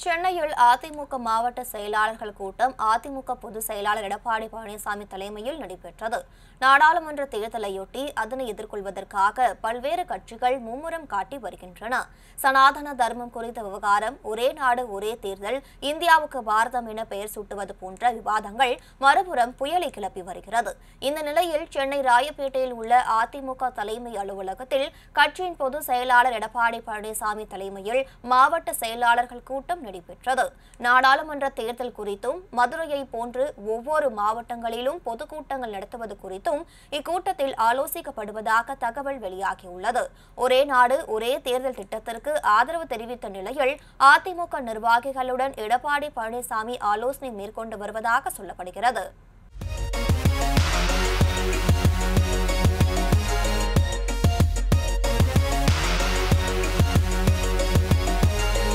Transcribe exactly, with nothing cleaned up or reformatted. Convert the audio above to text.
சென்னையில் அதிமுக மாவட்ட செயலாளர்கள் கூட்டம் அதிமுக பொதுச் செயலாளர் எடப்பாடி பழனிசாமி தலைமையில் நடைபெற்றது. நாடாளுமன்ற தேர்தலையொட்டி அதனை எதிர்கொள்வதற்காக பல்வேறு கட்சிகள் மும்முரம் காட்டி வருகின்றன. சனாதன தர்மம் குறித்த விவகாரம், ஒரே நாடு ஒரே தேர்தல், இந்தியாவுக்கு பாரதம் என பெயர் சூட்டுவது போன்ற விவாதங்கள் மறுபுறம் புயலை கிளப்பி வருகிறது. இந்த நிலையில் சென்னை ராயப்பேட்டையில் உள்ள அதிமுக தலைமை அலுவலகத்தில் கட்சியின் பொதுச் செயலாளர் எடப்பாடி பழனிசாமி தலைமையில் மாவட்ட செயலாளர்கள் கூட்டம் நடைபெற்றது. நாடாளுமன்ற தேர்தல் குறித்தும் மதுரையை போன்று ஒவ்வொரு மாவட்டங்களிலும் பொதுக்கூட்டங்கள் நடத்துவது குறித்தும் இக்கூட்டத்தில் ஆலோசிக்கப்படுவதாக தகவல் வெளியாகியுள்ளது. ஒரே நாடு ஒரே தேர்தல் திட்டத்திற்கு ஆதரவு தெரிவித்த நிலையில் அதிமுக நிர்வாகிகளுடன் எடப்பாடி பழனிசாமி ஆலோசனை மேற்கொண்டு வருவதாக சொல்லப்படுகிறது.